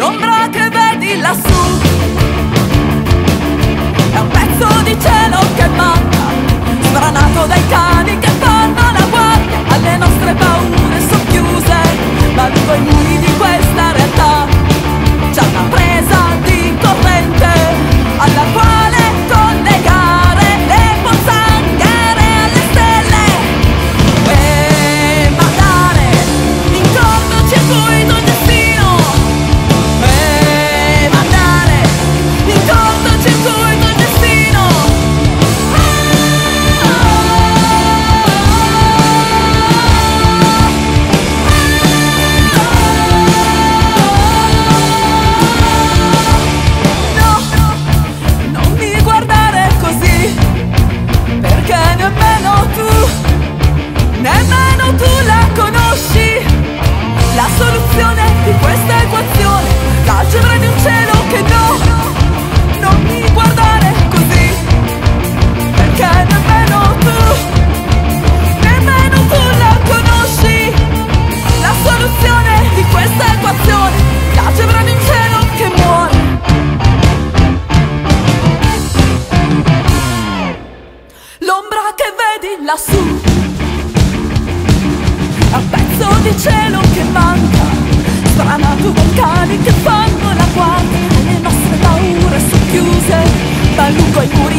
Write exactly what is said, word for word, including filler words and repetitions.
l'ombra che vedi lassù è un pezzo di cielo che manca, sbranato dai cani che fanno la guardia alle nostre paure socchiuse, ma lungo i muri di questa realtà c'è una presa di corrente alla quale collegare le pozzanghere alle stelle e mandare in cortocircuito il destino, e mandare in cortocircuito il destino. No, non mi guardare così, perché nemmeno tu, nemmeno tu la conosci, la soluzione di questa equazione, l'algebra di un cielo che no. Non mi guardare così, perché nemmeno tu, nemmeno tu la conosci, la soluzione di questa equazione, l'algebra di un cielo che muore. L'ombra che vedi lassù è un pezzo di cielo che manca, sbranato dai cani che fanno la guardia alle nostre paure socchiuse, ma lungo i muri